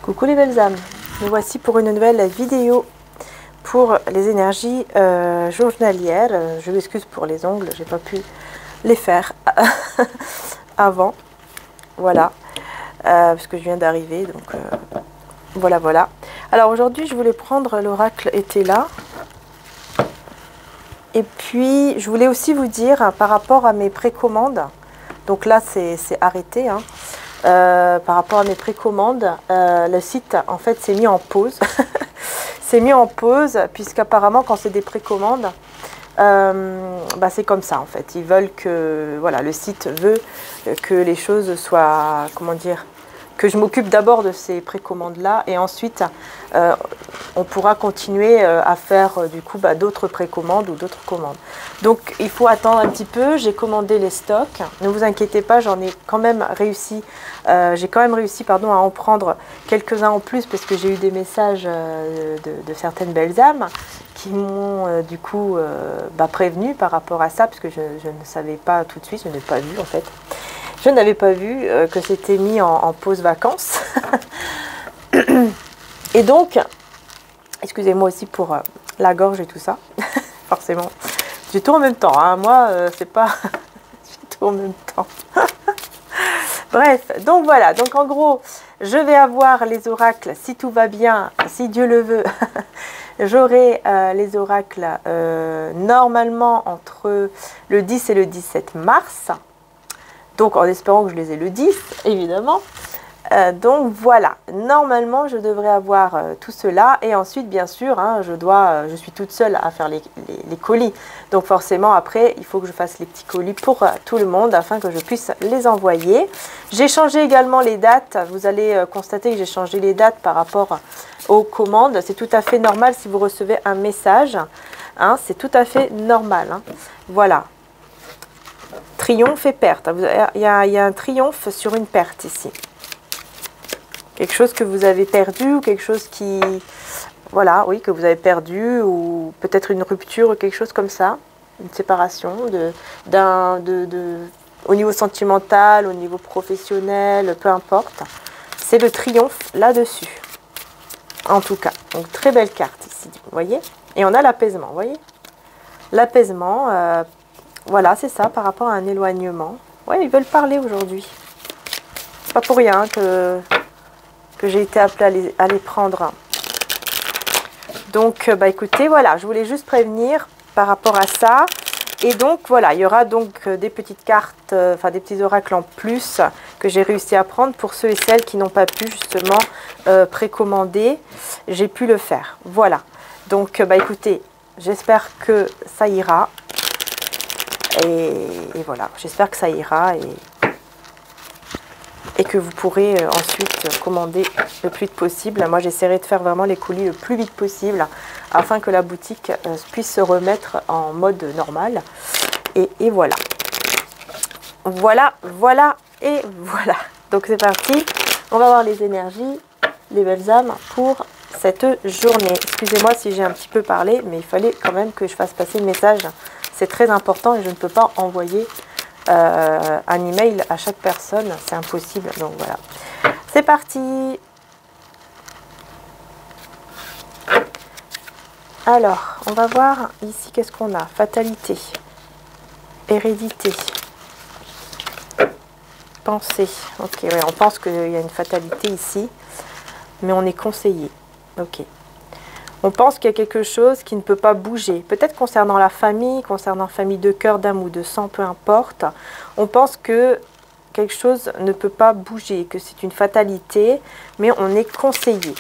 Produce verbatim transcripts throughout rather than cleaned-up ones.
Coucou les belles âmes, nous voici pour une nouvelle vidéo pour les énergies euh, journalières. Je m'excuse pour les ongles, j'ai pas pu les faire avant, voilà, euh, parce que je viens d'arriver, donc euh, voilà, voilà. Alors aujourd'hui, je voulais prendre l'oracle était là, et puis je voulais aussi vous dire hein, par rapport à mes précommandes. Donc là, c'est arrêté. Hein. Euh, par rapport à mes précommandes, euh, le site en fait s'est mis en pause. C'est mis en pause puisqu'apparemment quand c'est des précommandes, euh, bah, c'est comme ça en fait. Ils veulent que, voilà, le site veut que les choses soient, comment dire, que je m'occupe d'abord de ces précommandes là et ensuite euh, on pourra continuer euh, à faire euh, du coup bah, d'autres précommandes ou d'autres commandes. Donc il faut attendre un petit peu. J'ai commandé les stocks, ne vous inquiétez pas, j'en ai quand même réussi euh, j'ai quand même réussi pardon, à en prendre quelques-uns en plus parce que j'ai eu des messages euh, de, de certaines belles âmes qui m'ont euh, du coup euh, bah, prévenu par rapport à ça parce que je, je ne savais pas tout de suite, je n'ai pas vu en fait. Je n'avais pas vu euh, que c'était mis en, en pause vacances. Et donc, excusez-moi aussi pour euh, la gorge et tout ça. Forcément. J'ai tout en même temps. Hein. Moi, euh, c'est pas... J'ai tout en même temps. Bref, donc voilà. Donc en gros, je vais avoir les oracles, si tout va bien, si Dieu le veut. J'aurai euh, les oracles euh, normalement entre le dix et le dix-sept mars. Donc en espérant que je les ai le dix, évidemment. Euh, donc voilà, normalement je devrais avoir euh, tout cela. Et ensuite, bien sûr, hein, je, dois, euh, je suis toute seule à faire les, les, les colis. Donc forcément, après, il faut que je fasse les petits colis pour euh, tout le monde afin que je puisse les envoyer. J'ai changé également les dates. Vous allez euh, constater que j'ai changé les dates par rapport aux commandes. C'est tout à fait normal si vous recevez un message. Hein, c'est tout à fait normal. Hein. Voilà. Triomphe et perte. Il y, a, il y a un triomphe sur une perte ici. Quelque chose que vous avez perdu ou quelque chose qui... Voilà, oui, que vous avez perdu ou peut-être une rupture ou quelque chose comme ça. Une séparation de, d'un, de, de, au niveau sentimental, au niveau professionnel, peu importe. C'est le triomphe là-dessus. En tout cas. Donc très belle carte ici, vous voyez. Et on a l'apaisement, vous voyez. L'apaisement... Euh, Voilà, c'est ça, par rapport à un éloignement. Ouais, ils veulent parler aujourd'hui. C'est pas pour rien que, que j'ai été appelée à les, à les prendre. Donc, bah écoutez, voilà, je voulais juste prévenir par rapport à ça. Et donc, voilà, il y aura donc des petites cartes, euh, enfin des petits oracles en plus que j'ai réussi à prendre pour ceux et celles qui n'ont pas pu justement euh, précommander. J'ai pu le faire. Voilà. Donc, bah écoutez, j'espère que ça ira. Et, et voilà, j'espère que ça ira et, et que vous pourrez euh, ensuite commander le plus vite possible. Moi, j'essaierai de faire vraiment les colis le plus vite possible afin que la boutique euh, puisse se remettre en mode normal. Et, et voilà. Voilà, voilà et voilà. Donc, c'est parti. On va voir les énergies, les belles âmes pour cette journée. Excusez-moi si j'ai un petit peu parlé, mais il fallait quand même que je fasse passer le message. C'est très important et je ne peux pas envoyer euh, un email à chaque personne. C'est impossible. Donc voilà. C'est parti. Alors, on va voir ici qu'est-ce qu'on a. Fatalité. Hérédité. Pensée. Ok, ouais, on pense qu'il y a une fatalité ici. Mais on est conseillé. Ok. On pense qu'il y a quelque chose qui ne peut pas bouger. Peut-être concernant la famille, concernant famille de cœur, d'âme ou de sang, peu importe. On pense que quelque chose ne peut pas bouger, que c'est une fatalité, mais on est conseillé.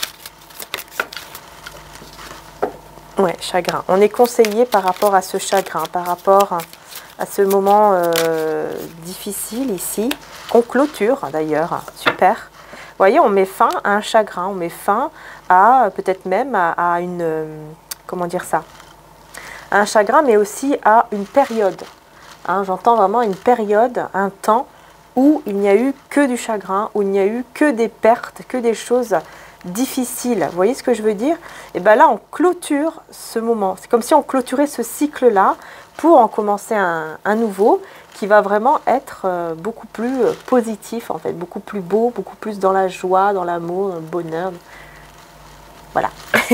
Ouais, chagrin. On est conseillé par rapport à ce chagrin, par rapport à ce moment euh, difficile ici, qu'on clôture d'ailleurs. Super. Vous voyez, on met fin à un chagrin, on met fin à peut-être même à, à une, euh, comment dire ça, à un chagrin, mais aussi à une période. Hein, j'entends vraiment une période, un temps où il n'y a eu que du chagrin, où il n'y a eu que des pertes, que des choses difficiles. Vous voyez ce que je veux dire? Et bien là, on clôture ce moment. C'est comme si on clôturait ce cycle-là pour en commencer un, un nouveau qui va vraiment être euh, beaucoup plus euh, positif, en fait, beaucoup plus beau, beaucoup plus dans la joie, dans l'amour, dans le bonheur. Voilà.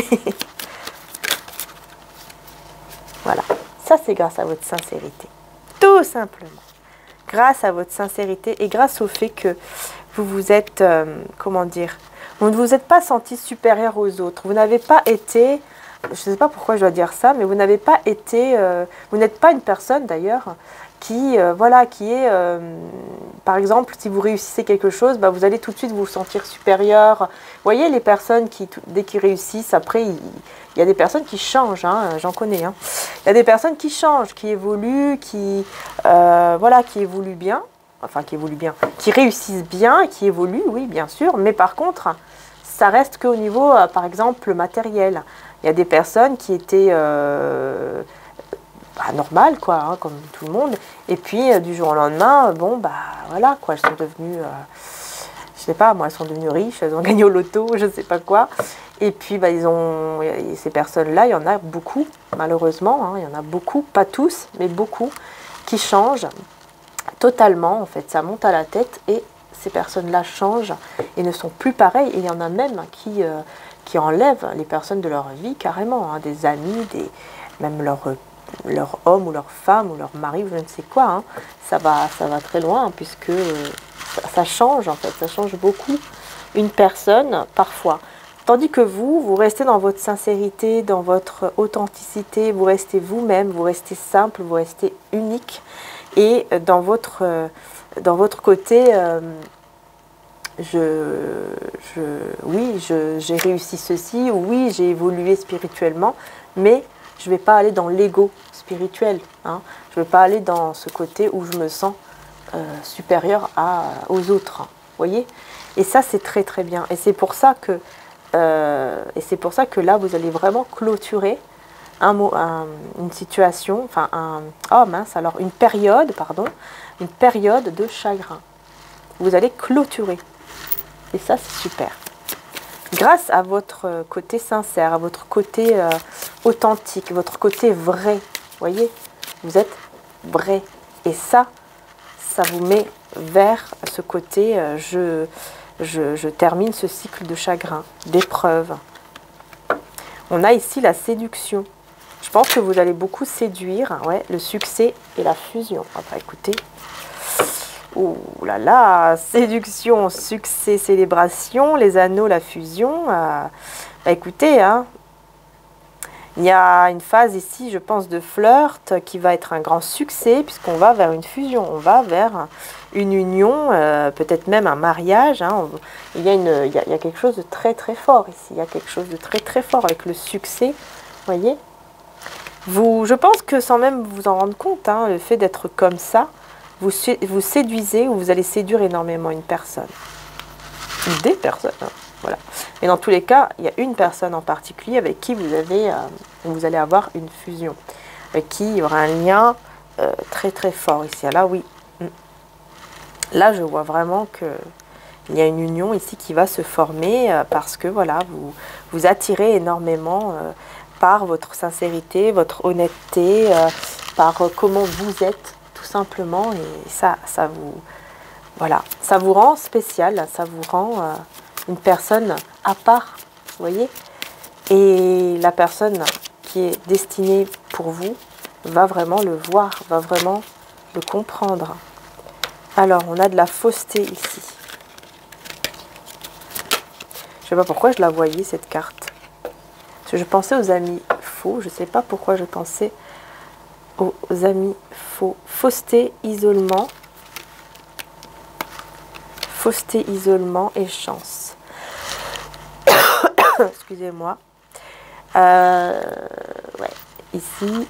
Voilà. Ça, c'est grâce à votre sincérité. Tout simplement. Grâce à votre sincérité et grâce au fait que vous vous êtes, euh, comment dire, vous ne vous êtes pas senti supérieur aux autres. Vous n'avez pas été, je ne sais pas pourquoi je dois dire ça, mais vous n'avez pas été, euh, vous n'êtes pas une personne d'ailleurs qui, euh, voilà, qui est, euh, par exemple, si vous réussissez quelque chose, bah, vous allez tout de suite vous sentir supérieur. Vous voyez, les personnes qui, dès qu'ils réussissent, après, il, il y a des personnes qui changent, hein, j'en connais. Hein. Il y a des personnes qui changent, qui évoluent, qui, euh, voilà, qui évoluent bien, enfin, qui évoluent bien, qui réussissent bien, qui évoluent, oui, bien sûr, mais par contre, ça reste qu'au niveau, euh, par exemple, matériel. Il y a des personnes qui étaient... Euh, Bah, normal quoi, hein, comme tout le monde, et puis euh, du jour au lendemain, euh, bon bah voilà quoi, elles sont devenues, euh, je sais pas moi, elles sont devenues riches, elles ont gagné au loto, je sais pas quoi, et puis bah ils ont, et ces personnes-là, il y en a beaucoup, malheureusement, hein, il y en a beaucoup, pas tous, mais beaucoup, qui changent totalement, en fait, ça monte à la tête, et ces personnes-là changent, et ne sont plus pareilles, et il y en a même qui, euh, qui enlèvent les personnes de leur vie, carrément, hein, des amis, des, même leurs leur homme ou leur femme ou leur mari ou je ne sais quoi, hein. ça, va, ça va très loin puisque euh, ça, ça change en fait, ça change beaucoup une personne parfois. Tandis que vous, vous restez dans votre sincérité, dans votre authenticité, vous restez vous-même, vous restez simple, vous restez unique et dans votre, euh, dans votre côté, euh, je, je, oui, je, j'ai réussi ceci, ou oui, j'ai évolué spirituellement, mais je ne vais pas aller dans l'ego spirituel. Hein. Je ne vais pas aller dans ce côté où je me sens euh, supérieure à, aux autres. Hein. Vous voyez? Et ça, c'est très très bien. Et c'est pour ça que, euh, et c'est pour ça que là, vous allez vraiment clôturer un mot, un, une situation, enfin, un, oh mince, alors une période, pardon, une période de chagrin. Vous allez clôturer. Et ça, c'est super. Grâce à votre côté sincère, à votre côté euh, authentique, votre côté vrai, vous voyez, vous êtes vrai. Et ça, ça vous met vers ce côté, euh, je, je, je termine ce cycle de chagrin, d'épreuve. On a ici la séduction. Je pense que vous allez beaucoup séduire, ouais, le succès et la fusion. Ah bah écoutez, ouh là là, séduction, succès, célébration, les anneaux, la fusion. Euh, bah écoutez, hein, il y a une phase ici, je pense, de flirt qui va être un grand succès puisqu'on va vers une fusion, on va vers une union, euh, peut-être même un mariage. Hein. On, il, y a une, il, y a, il y a quelque chose de très très fort ici, il y a quelque chose de très très fort avec le succès, vous voyez. Vous, je pense que sans même vous en rendre compte, hein, le fait d'être comme ça, vous, vous séduisez ou vous allez séduire énormément une personne. Des personnes, hein, voilà. Et dans tous les cas, il y a une personne en particulier avec qui vous, avez, euh, vous allez avoir une fusion, avec qui il y aura un lien euh, très très fort ici. Là, oui. Là, je vois vraiment que il y a une union ici qui va se former euh, parce que voilà, vous, vous attirez énormément euh, par votre sincérité, votre honnêteté, euh, par euh, comment vous êtes tout simplement, et ça, ça vous, voilà, ça vous rend spécial, ça vous rend euh, une personne à part, vous voyez. Et la personne qui est destinée pour vous va vraiment le voir, va vraiment le comprendre. Alors, on a de la fausseté ici. Je ne sais pas pourquoi je la voyais, cette carte. Parce que je pensais aux amis faux. Je ne sais pas pourquoi je pensais aux amis faux. Fausseté, isolement. Fausseté, isolement et chance. Excusez-moi. Euh, ouais, ici.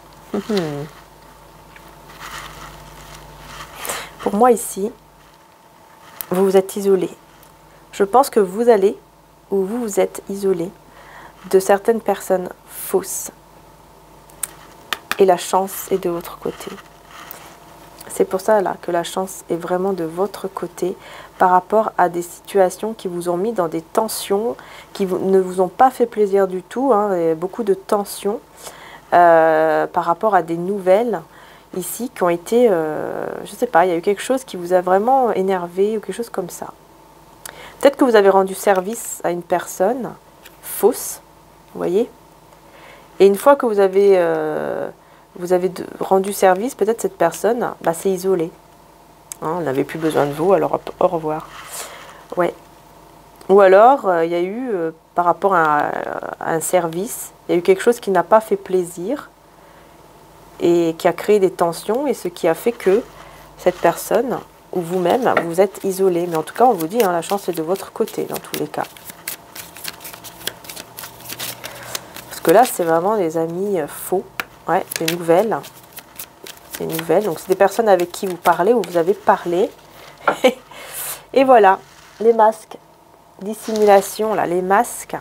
Pour moi, ici, vous vous êtes isolé. Je pense que vous allez, ou vous vous êtes isolé de certaines personnes fausses. Et la chance est de votre côté. C'est pour ça là que la chance est vraiment de votre côté par rapport à des situations qui vous ont mis dans des tensions, qui vous, ne vous ont pas fait plaisir du tout, hein, et beaucoup de tensions euh, par rapport à des nouvelles ici qui ont été, euh, je ne sais pas, il y a eu quelque chose qui vous a vraiment énervé ou quelque chose comme ça. Peut-être que vous avez rendu service à une personne fausse, vous voyez. Et une fois que vous avez, euh, vous avez de, rendu service, peut-être cette personne bah, s'est isolée. Hein, on n'avait plus besoin de vous, alors au revoir. Ouais. Ou alors, euh, il y a eu, euh, par rapport à, à un service, il y a eu quelque chose qui n'a pas fait plaisir et qui a créé des tensions, et ce qui a fait que cette personne, ou vous-même, vous êtes isolé. Mais en tout cas, on vous dit, hein, la chance est de votre côté, dans tous les cas. Parce que là, c'est vraiment des amis euh, faux, ouais, des nouvelles. Des nouvelles. Donc, c'est des personnes avec qui vous parlez, ou vous avez parlé. Et voilà, les masques. Dissimulation, là, les masques.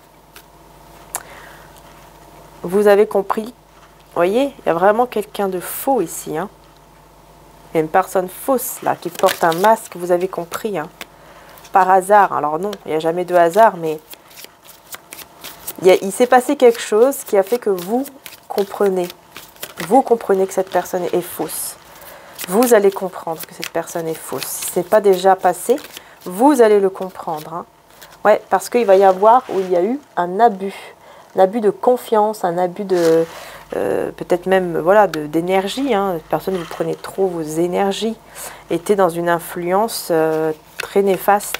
Vous avez compris. Vous voyez, il y a vraiment quelqu'un de faux ici, hein. Il y a une personne fausse, là, qui porte un masque, vous avez compris, hein. Par hasard. Alors non, il n'y a jamais de hasard, mais il, il s'est passé quelque chose qui a fait que vous comprenez. Vous comprenez que cette personne est fausse. Vous allez comprendre que cette personne est fausse. Si ce n'est pas déjà passé, vous allez le comprendre, hein. Ouais, parce qu'il va y avoir, où il y a eu un abus. Un abus de confiance, un abus de... Euh, peut-être même voilà d'énergie, hein. Personne, vous prenez trop vos énergies, était dans une influence euh, très néfaste.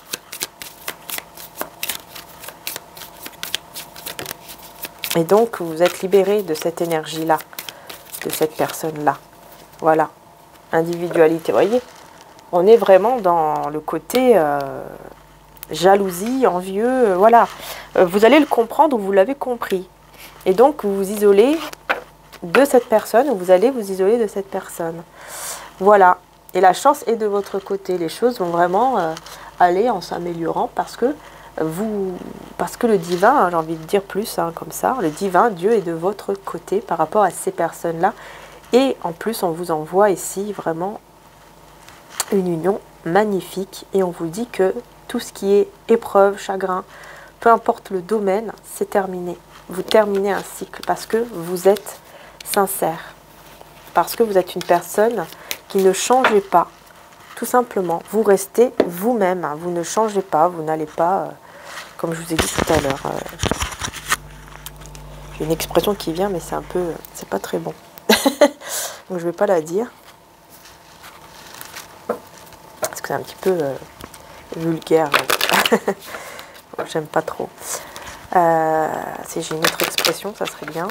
Et donc vous êtes libéré de cette énergie là, de cette personne là. Voilà, individualité. Vous voyez, on est vraiment dans le côté euh, jalousie, envieux. Euh, voilà, euh, vous allez le comprendre ou vous l'avez compris. Et donc, vous vous isolez de cette personne, ou vous allez vous isoler de cette personne. Voilà. Et la chance est de votre côté. Les choses vont vraiment euh, aller en s'améliorant parce que vous, parce que le divin, hein, j'ai envie de dire plus, hein, comme ça, le divin, Dieu est de votre côté par rapport à ces personnes-là. Et en plus, on vous envoie ici vraiment une union magnifique. Et on vous dit que tout ce qui est épreuve, chagrin, peu importe le domaine, c'est terminé. Vous terminez un cycle parce que vous êtes sincère, parce que vous êtes une personne qui ne changez pas, tout simplement. Vous restez vous-même, hein, vous ne changez pas, vous n'allez pas, euh, comme je vous ai dit tout à l'heure, euh, j'ai une expression qui vient, mais c'est un peu, c'est pas très bon, donc je vais pas la dire, parce que c'est un petit peu euh, vulgaire, j'aime pas trop. Euh, si j'ai une autre expression, ça serait bien.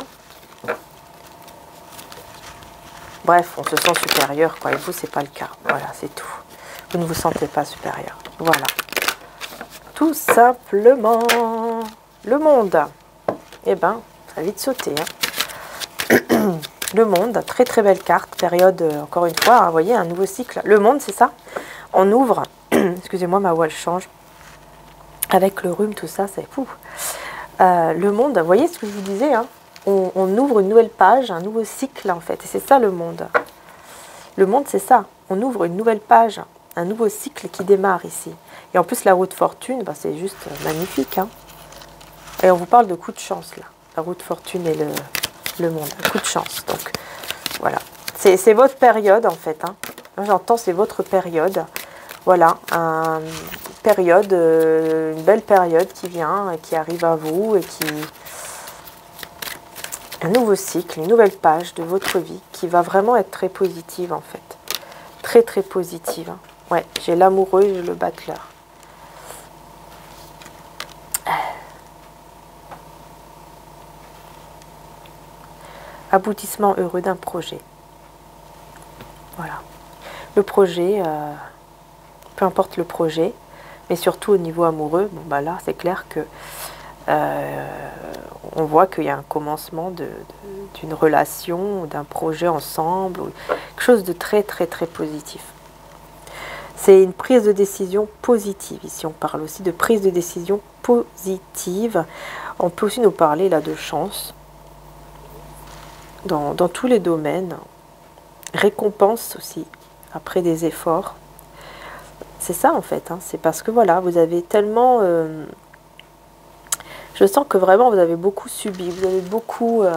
Bref, on se sent supérieur, quoi. Et vous, c'est pas le cas. Voilà, c'est tout. Vous ne vous sentez pas supérieur. Voilà. Tout simplement. Le monde. Eh ben, ça va vite sauter, hein. Le monde, très très belle carte. Période, euh, encore une fois, hein, vous voyez, un nouveau cycle. Le monde, c'est ça. On ouvre. Excusez-moi, ma voix, elle change. Avec le rhume, tout ça, c'est fou. Euh, le monde, vous voyez ce que je vous disais, hein, on, on ouvre une nouvelle page, un nouveau cycle en fait, et c'est ça le monde. Le monde, c'est ça, on ouvre une nouvelle page, un nouveau cycle qui démarre ici. Et en plus, la roue de fortune, bah, c'est juste magnifique, hein. Et on vous parle de coup de chance, là. La roue de fortune et le, le monde, un coup de chance. Donc, voilà. C'est votre période, en fait, hein. Moi, j'entends, c'est votre période. Voilà, un, période, euh, une belle période qui vient, et qui arrive à vous, et qui... Un nouveau cycle, une nouvelle page de votre vie qui va vraiment être très positive, en fait. Très, très positive. Ouais, j'ai l'amoureux et le battleur. Aboutissement heureux d'un projet. Voilà. Le projet... Euh, peu importe le projet, mais surtout au niveau amoureux, bon bah là c'est clair que euh, on voit qu'il y a un commencement d'une relation, d'un projet ensemble, ou quelque chose de très très très positif. C'est une prise de décision positive. Ici on parle aussi de prise de décision positive. On peut aussi nous parler là de chance dans, dans tous les domaines. récompense aussi, après des efforts. C'est ça en fait, hein. C'est parce que voilà, vous avez tellement... Euh, je sens que vraiment vous avez beaucoup subi, vous avez beaucoup... Euh,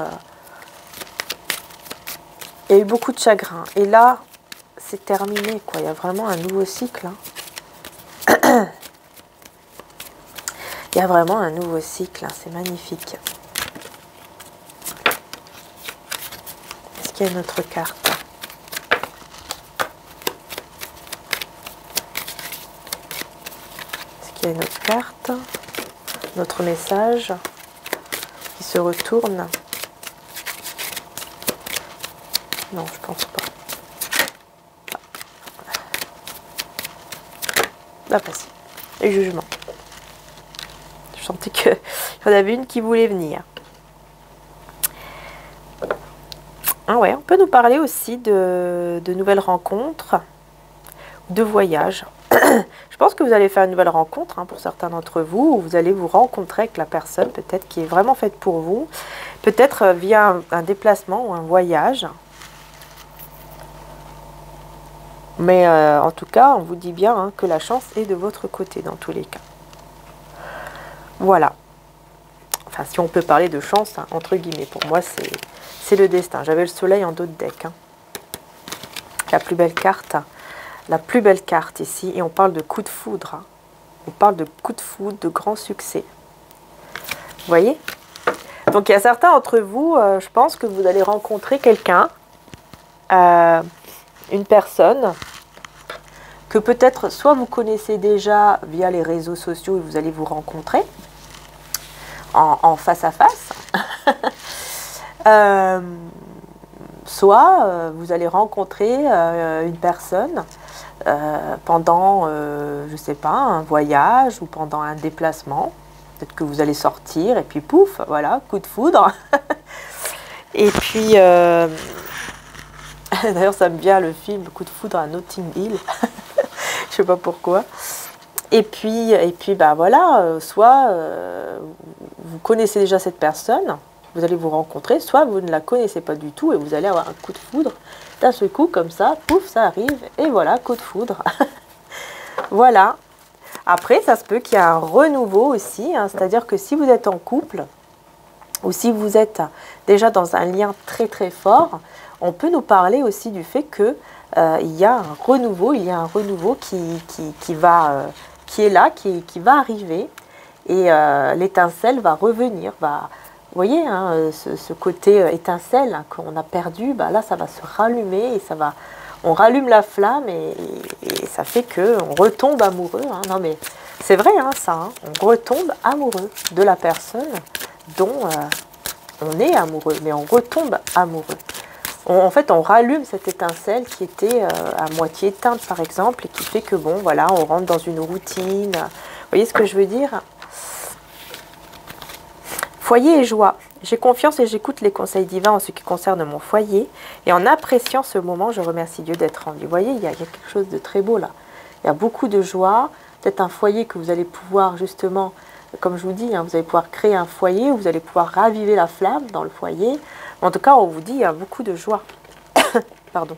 il y a eu beaucoup de chagrin. Et là, c'est terminé, quoi. Il y a vraiment un nouveau cycle. Hein. Il y a vraiment un nouveau cycle, hein. C'est magnifique. Est-ce qu'il y a une autre carte? Est-ce qu'il y a une autre carte? Notre message qui se retourne? Non, je pense pas. Là, passé. Les jugements. Je sentais qu'il y en avait une qui voulait venir. Ah ouais, on peut nous parler aussi de, de nouvelles rencontres, de voyages. Je pense que vous allez faire une nouvelle rencontre, hein, pour certains d'entre vous, où vous allez vous rencontrer avec la personne, peut-être qui est vraiment faite pour vous, peut-être via un, un déplacement ou un voyage. Mais euh, en tout cas, on vous dit bien, hein, que la chance est de votre côté dans tous les cas. Voilà. Enfin, si on peut parler de chance, hein, entre guillemets, pour moi, c'est le destin. J'avais le soleil en dos de deck. Hein. La plus belle carte. La plus belle carte ici. Et on parle de coup de foudre. Hein. On parle de coup de foudre, de grand succès. Vous voyez? Donc, il y a certains d'entre vous, euh, je pense que vous allez rencontrer quelqu'un, euh, une personne, que peut-être soit vous connaissez déjà via les réseaux sociaux et vous allez vous rencontrer en, en face à face, euh, soit euh, vous allez rencontrer euh, une personne euh, pendant, euh, je ne sais pas, un voyage ou pendant un déplacement. Peut-être que vous allez sortir et puis pouf, voilà, coup de foudre. Et puis, euh, d'ailleurs ça me vient le film Coup de foudre à Notting Hill. Je sais pas pourquoi. Et puis, et puis bah voilà, euh, soit euh, vous connaissez déjà cette personne, vous allez vous rencontrer, soit vous ne la connaissez pas du tout et vous allez avoir un coup de foudre. D'un seul coup, comme ça, pouf, ça arrive, et voilà, coup de foudre. Voilà. Après, ça se peut qu'il y ait un renouveau aussi, hein, c'est-à-dire que si vous êtes en couple, ou si vous êtes déjà dans un lien très très fort, on peut nous parler aussi du fait que euh, il y a un renouveau, il y a un renouveau qui, qui, qui, va, euh, qui est là, qui, qui va arriver, et euh, l'étincelle va revenir. Va, vous voyez, hein, ce, ce côté étincelle, hein, qu'on a perdu, bah là ça va se rallumer, et ça va, on rallume la flamme, et, et, et ça fait qu'on retombe amoureux. Hein. Non mais c'est vrai, hein, ça, hein, on retombe amoureux de la personne dont euh, on est amoureux, mais on retombe amoureux. On, en fait, on rallume cette étincelle qui était euh, à moitié éteinte, par exemple, et qui fait que, bon, voilà, on rentre dans une routine. Vous voyez ce que je veux dire? Foyer et joie. J'ai confiance et j'écoute les conseils divins en ce qui concerne mon foyer. Et en appréciant ce moment, je remercie Dieu d'être en vie. Vous voyez, il y, a, il y a quelque chose de très beau là. Il y a beaucoup de joie. Peut-être un foyer que vous allez pouvoir justement, comme je vous dis, hein, vous allez pouvoir créer un foyer où vous allez pouvoir raviver la flamme dans le foyer. En tout cas, on vous dit, il y a beaucoup de joie. Pardon.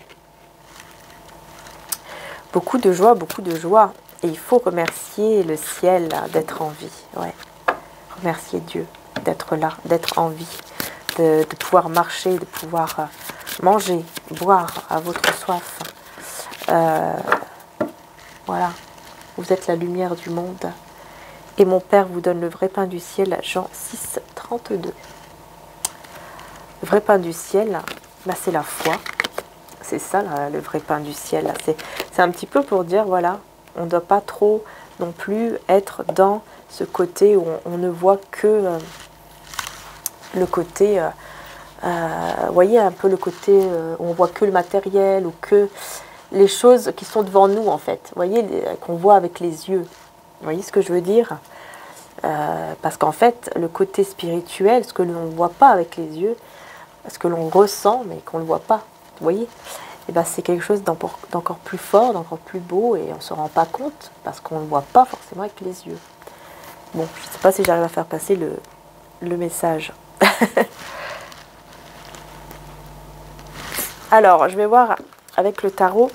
Beaucoup de joie, beaucoup de joie. Et il faut remercier le ciel d'être en vie. Ouais. Remercier Dieu d'être là, d'être en vie, de, de pouvoir marcher, de pouvoir manger, boire à votre soif. Euh, voilà. Vous êtes la lumière du monde. Et mon Père vous donne le vrai pain du ciel, Jean six, trente-deux. Le vrai pain du ciel, bah, c'est la foi. C'est ça, là, le vrai pain du ciel. C'est un petit peu pour dire, voilà, on ne doit pas trop non plus être dans ce côté où on, on ne voit que euh, le côté, euh, euh, vous voyez, un peu le côté euh, où on voit que le matériel ou que les choses qui sont devant nous, en fait. Vous voyez, qu'on voit avec les yeux. Vous voyez ce que je veux dire? euh, Parce qu'en fait, le côté spirituel, ce que l'on ne voit pas avec les yeux, ce que l'on ressent, mais qu'on ne voit pas, vous voyez, et ben, c'est quelque chose d'encore plus fort, d'encore plus beau, et on ne se rend pas compte, parce qu'on ne le voit pas forcément avec les yeux. Bon, je ne sais pas si j'arrive à faire passer le, le message. Alors, je vais voir avec le tarot.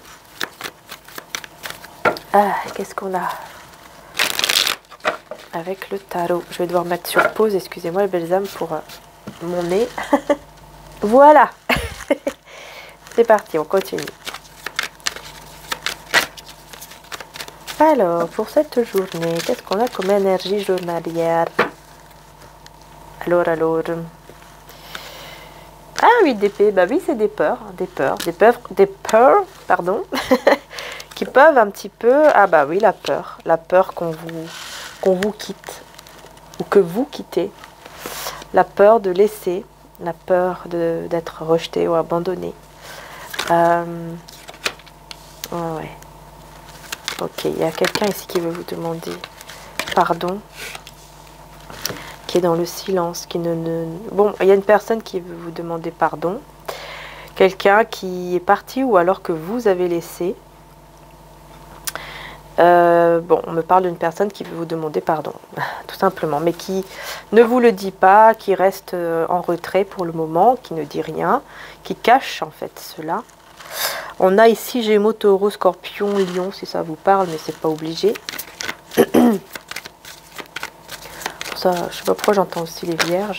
Ah, qu'est-ce qu'on a avec le tarot? Je vais devoir mettre sur pause, excusez-moi les belles âmes pour euh, mon nez. Voilà. C'est parti, on continue. Alors, pour cette journée, qu'est-ce qu'on a comme énergie journalière? Alors, alors... Ah oui, d'épée, bah oui, c'est des peurs, des peurs, des peurs, des peurs, pardon, qui peuvent un petit peu... Ah bah oui, la peur, la peur qu'on vous, qu'on vous quitte, ou que vous quittez, la peur de laisser, la peur d'être rejeté ou abandonné. Euh... Ouais, ouais. Ok, il y a quelqu'un ici qui veut vous demander pardon, qui est dans le silence, qui ne, ne... Bon, il y a une personne qui veut vous demander pardon, quelqu'un qui est parti ou alors que vous avez laissé. Euh, bon, on me parle d'une personne qui veut vous demander pardon, tout simplement, mais qui ne vous le dit pas, qui reste en retrait pour le moment, qui ne dit rien, qui cache en fait cela. On a ici Gémeaux, Taureau, Scorpion, Lion, si ça vous parle, mais c'est pas obligé. Ça, je sais pas pourquoi j'entends aussi les Vierges.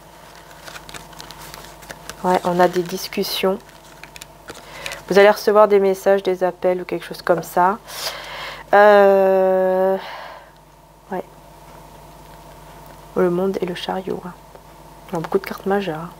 Ouais, on a des discussions. Vous allez recevoir des messages, des appels ou quelque chose comme ça. Euh... Ouais. Le monde et le chariot. Hein. On a beaucoup de cartes majeures.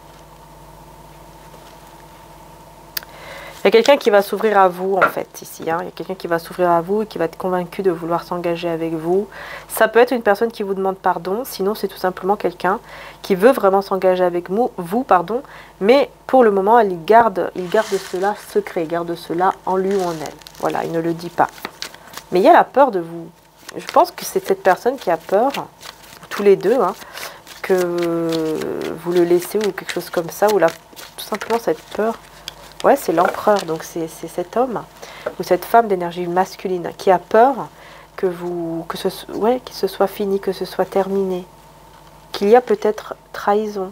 Il y a quelqu'un qui va s'ouvrir à vous, en fait, ici. Hein. Il y a quelqu'un qui va s'ouvrir à vous et qui va être convaincu de vouloir s'engager avec vous. Ça peut être une personne qui vous demande pardon. Sinon, c'est tout simplement quelqu'un qui veut vraiment s'engager avec vous, vous, pardon. Mais pour le moment, il garde, il garde cela secret. Il garde cela en lui ou en elle. Voilà, il ne le dit pas. Mais il y a la peur de vous. Je pense que c'est cette personne qui a peur, tous les deux, hein, que vous le laissez ou quelque chose comme ça. Ou là, tout simplement cette peur... Ouais, c'est l'empereur, donc c'est cet homme ou cette femme d'énergie masculine qui a peur que vous, que ce, ouais, que ce soit fini, que ce soit terminé, qu'il y a peut-être trahison.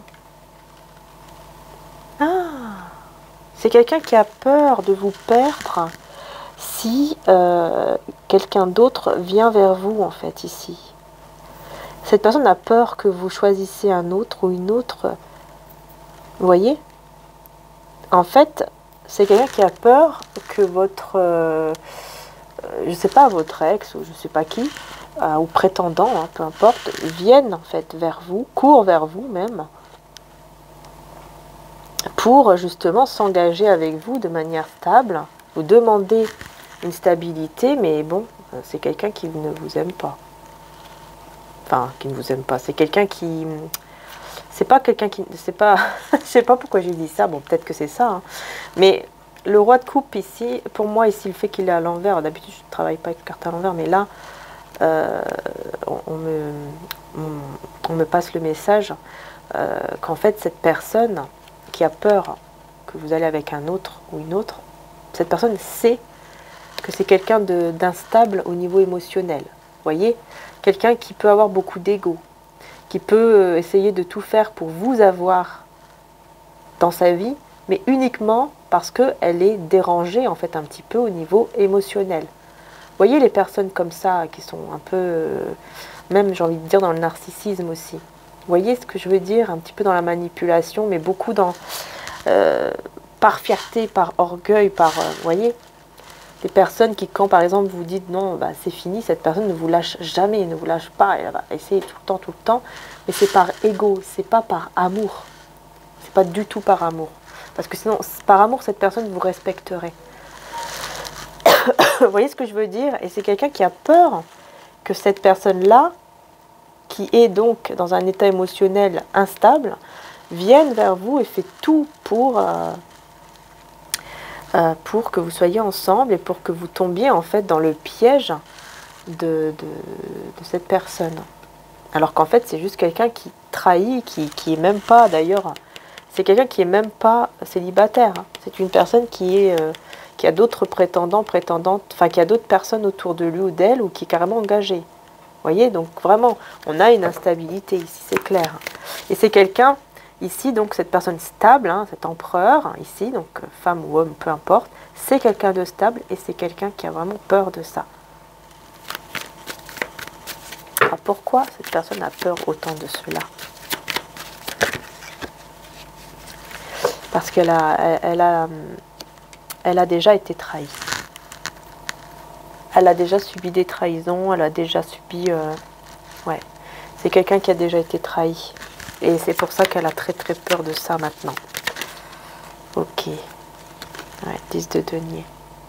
Ah, c'est quelqu'un qui a peur de vous perdre si euh, quelqu'un d'autre vient vers vous, en fait, ici. Cette personne a peur que vous choisissez un autre ou une autre. Vous voyez? En fait... C'est quelqu'un qui a peur que votre, euh, je ne sais pas, votre ex ou je ne sais pas qui, euh, ou prétendant, hein, peu importe, vienne en fait vers vous, court vers vous même, pour justement s'engager avec vous de manière stable, vous demander une stabilité, mais bon, c'est quelqu'un qui ne vous aime pas. Enfin, qui ne vous aime pas, c'est quelqu'un qui... C'est pas quelqu'un qui... C'est pas... Je sais pas pourquoi j'ai dit ça, bon, peut-être que c'est ça, hein. Mais le roi de coupe ici, pour moi, ici, le fait qu'il est à l'envers, d'habitude, je ne travaille pas avec une carte à l'envers, mais là, euh, on, on, me, on, on me passe le message euh, qu'en fait, cette personne qui a peur que vous allez avec un autre ou une autre, cette personne sait que c'est quelqu'un d'instable au niveau émotionnel. Vous voyez? Quelqu'un qui peut avoir beaucoup d'ego, qui peut essayer de tout faire pour vous avoir dans sa vie, mais uniquement parce qu'elle est dérangée en fait un petit peu au niveau émotionnel. Vous voyez les personnes comme ça qui sont un peu, euh, même j'ai envie de dire dans le narcissisme aussi. Vous voyez ce que je veux dire? Un petit peu dans la manipulation, mais beaucoup dans, euh, par fierté, par orgueil, par, euh, vous voyez, des personnes qui, quand par exemple vous dites non, bah, c'est fini, cette personne ne vous lâche jamais, ne vous lâche pas, elle va essayer tout le temps, tout le temps, mais c'est par ego, c'est pas par amour, c'est pas du tout par amour, parce que sinon, par amour, cette personne vous respecterait. Vous voyez ce que je veux dire? Et c'est quelqu'un qui a peur que cette personne-là, qui est donc dans un état émotionnel instable, vienne vers vous et fait tout pour... Euh, Euh, pour que vous soyez ensemble et pour que vous tombiez en fait dans le piège de, de, de cette personne. Alors qu'en fait c'est juste quelqu'un qui trahit, qui, qui est même pas d'ailleurs, c'est quelqu'un qui est même pas célibataire. Hein. C'est une personne qui, est, euh, qui a d'autres prétendants, prétendantes, enfin qui a d'autres personnes autour de lui ou d'elle ou qui est carrément engagée. Vous voyez, donc vraiment, on a une instabilité ici, c'est clair. Et c'est quelqu'un, ici, donc cette personne stable, hein, cet empereur, ici, donc femme ou homme, peu importe, c'est quelqu'un de stable et c'est quelqu'un qui a vraiment peur de ça. Alors pourquoi cette personne a peur autant de cela? Parce qu'elle a, elle, elle a, elle a déjà été trahie. Elle a déjà subi des trahisons, elle a déjà subi... Euh, ouais, c'est quelqu'un qui a déjà été trahi. Et c'est pour ça qu'elle a très très peur de ça maintenant. Ok. Ouais, dix de denier.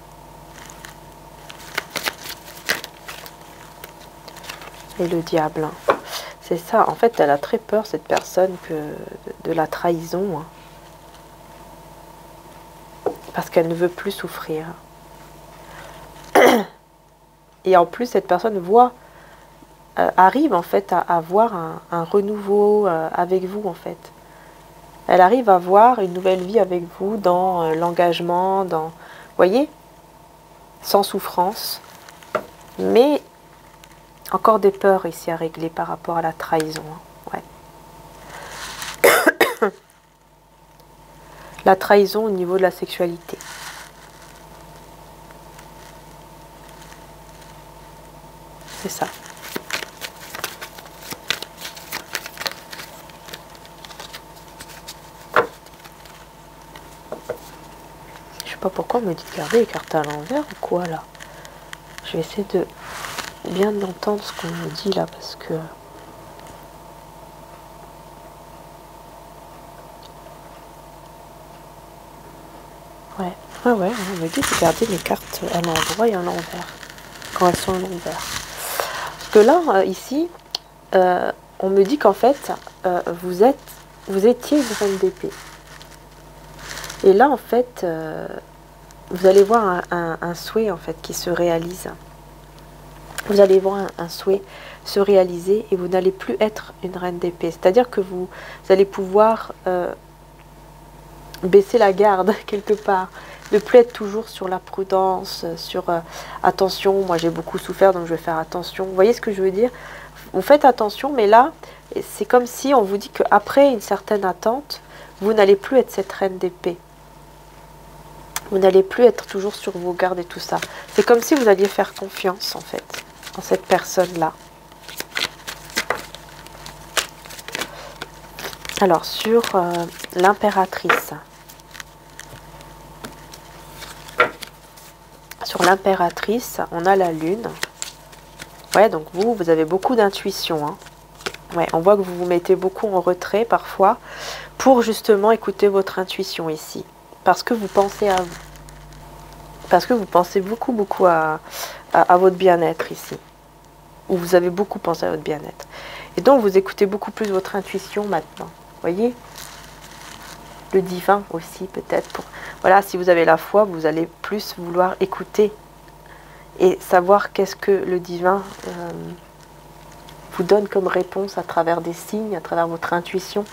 Et le diable. Hein. C'est ça, en fait, elle a très peur, cette personne, que de, de la trahison. Hein. Parce qu'elle ne veut plus souffrir. Et en plus, cette personne voit, euh, arrive en fait à avoir un, un renouveau euh, avec vous en fait. Elle arrive à voir une nouvelle vie avec vous dans euh, l'engagement, dans, vous voyez, sans souffrance. Mais encore des peurs ici à régler par rapport à la trahison. Hein. Ouais. La trahison au niveau de la sexualité. C'est ça. Je sais pas pourquoi on me dit de garder les cartes à l'envers ou quoi là. Je vais essayer de bien entendre ce qu'on me dit là parce que... Ouais, ouais, ouais, on me dit de garder les cartes à l'endroit et à l'envers. Quand elles sont à l'envers. Parce que là, euh, ici, euh, on me dit qu'en fait, euh, vous êtes, vous étiez une reine d'épée. Et là, en fait, euh, vous allez voir un, un, un souhait en fait qui se réalise. Vous allez voir un, un souhait se réaliser et vous n'allez plus être une reine d'épée. C'est-à-dire que vous, vous allez pouvoir euh, baisser la garde quelque part. Ne plus être toujours sur la prudence, sur euh, attention, moi j'ai beaucoup souffert donc je vais faire attention. Vous voyez ce que je veux dire? Vous faites attention, mais là, c'est comme si on vous dit qu'après une certaine attente, vous n'allez plus être cette reine d'épée. Vous n'allez plus être toujours sur vos gardes et tout ça. C'est comme si vous alliez faire confiance en fait, en cette personne-là. Alors, sur euh, l'impératrice. Sur l'impératrice, on a la lune. Ouais, donc vous, vous avez beaucoup d'intuition. Hein. Ouais, on voit que vous vous mettez beaucoup en retrait parfois pour justement écouter votre intuition ici. Parce que vous pensez à vous. Parce que vous pensez beaucoup, beaucoup à, à, à votre bien-être ici. Ou vous avez beaucoup pensé à votre bien-être. Et donc, vous écoutez beaucoup plus votre intuition maintenant. Voyez? Le divin aussi, peut-être. Pour... Voilà, si vous avez la foi, vous allez plus vouloir écouter et savoir qu'est-ce que le divin euh, vous donne comme réponse à travers des signes, à travers votre intuition.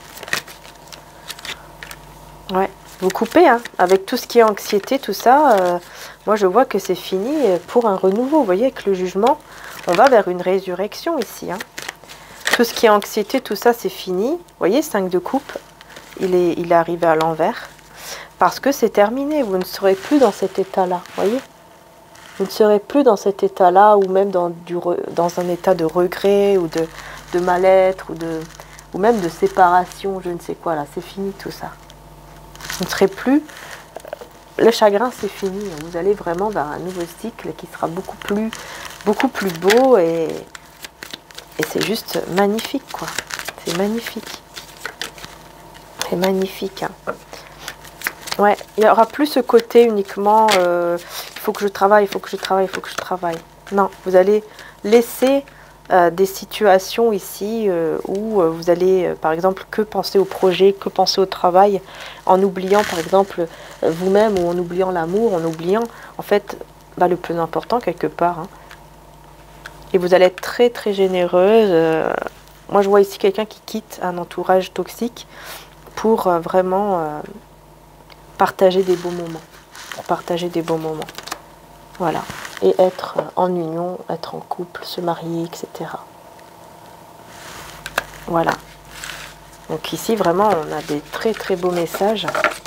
Ouais, vous coupez, hein, avec tout ce qui est anxiété, tout ça, euh, moi je vois que c'est fini pour un renouveau. Vous voyez, avec le jugement, on va vers une résurrection ici. Hein. Tout ce qui est anxiété, tout ça, c'est fini. Vous voyez, cinq de coupe, il est, il est arrivé à l'envers. Parce que c'est terminé, vous ne serez plus dans cet état-là, voyez. Vous ne serez plus dans cet état-là, ou même dans, du re, dans un état de regret, ou de, de mal-être, ou, de, ou même de séparation, je ne sais quoi, là, c'est fini tout ça. Vous ne serez plus... Le chagrin, c'est fini, vous allez vraiment vers un nouveau cycle qui sera beaucoup plus, beaucoup plus beau, et, et c'est juste magnifique, quoi. C'est magnifique. C'est magnifique, hein. Ouais, il n'y aura plus ce côté uniquement euh, il faut que je travaille, il faut que je travaille, il faut que je travaille. Non, vous allez laisser euh, des situations ici euh, où euh, vous allez, euh, par exemple, que penser au projet, que penser au travail, en oubliant, par exemple, euh, vous-même, ou en oubliant l'amour, en oubliant, en fait, bah, le plus important quelque part. Hein. Et vous allez être très, très généreuse. Euh, moi, je vois ici quelqu'un qui quitte un entourage toxique pour euh, vraiment... Euh, partager des beaux moments, pour partager des beaux moments, voilà, et être en union, être en couple, se marier, et cetera. Voilà. Donc ici, vraiment, on a des très très beaux messages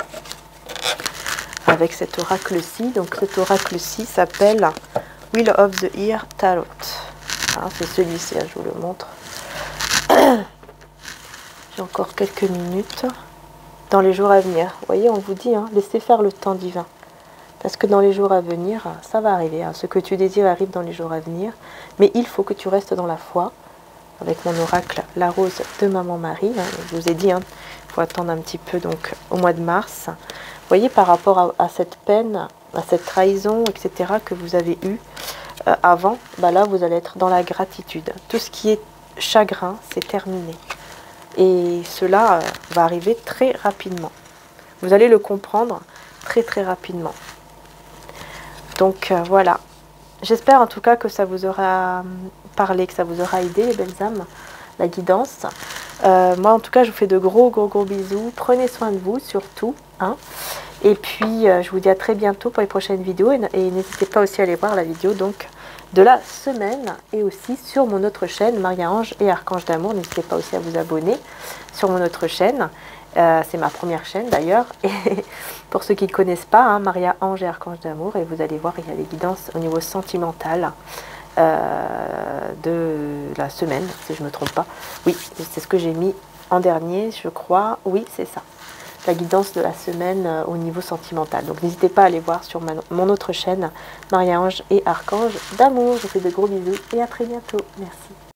avec cet oracle-ci. Donc cet oracle-ci s'appelle Wheel of the Year Tarot. Hein, c'est celui-ci, hein, je vous le montre. J'ai encore quelques minutes. Dans les jours à venir, vous voyez, on vous dit, hein, laissez faire le temps divin. Parce que dans les jours à venir, ça va arriver. Hein. Ce que tu désires arrive dans les jours à venir. Mais il faut que tu restes dans la foi. Avec mon oracle, la rose de Maman Marie. Hein. Je vous ai dit, il hein, faut attendre un petit peu donc au mois de mars. Vous voyez, par rapport à, à cette peine, à cette trahison, et cetera que vous avez eu euh, avant, bah là, vous allez être dans la gratitude. Tout ce qui est chagrin, c'est terminé. Et cela euh, va arriver très rapidement. Vous allez le comprendre très très rapidement. Donc euh, voilà. J'espère en tout cas que ça vous aura parlé, que ça vous aura aidé les belles âmes, la guidance. Euh, moi en tout cas je vous fais de gros gros gros bisous. Prenez soin de vous surtout. Hein. Et puis euh, je vous dis à très bientôt pour les prochaines vidéos. Et, et n'hésitez pas aussi à aller voir la vidéo donc de la semaine et aussi sur mon autre chaîne Maria-Ange et Archange d'amour. N'hésitez pas aussi à vous abonner sur mon autre chaîne. Euh, c'est ma première chaîne d'ailleurs. Et pour ceux qui ne connaissent pas, hein, Maria-Ange et Archange d'amour. Et vous allez voir, il y a les guidances au niveau sentimental euh, de la semaine, si je ne me trompe pas. Oui, c'est ce que j'ai mis en dernier, je crois. Oui, c'est ça. La guidance de la semaine euh, au niveau sentimental. Donc n'hésitez pas à aller voir sur ma, mon autre chaîne Maria-Ange et Archange d'amour. Je vous fais de gros bisous et à très bientôt. Merci.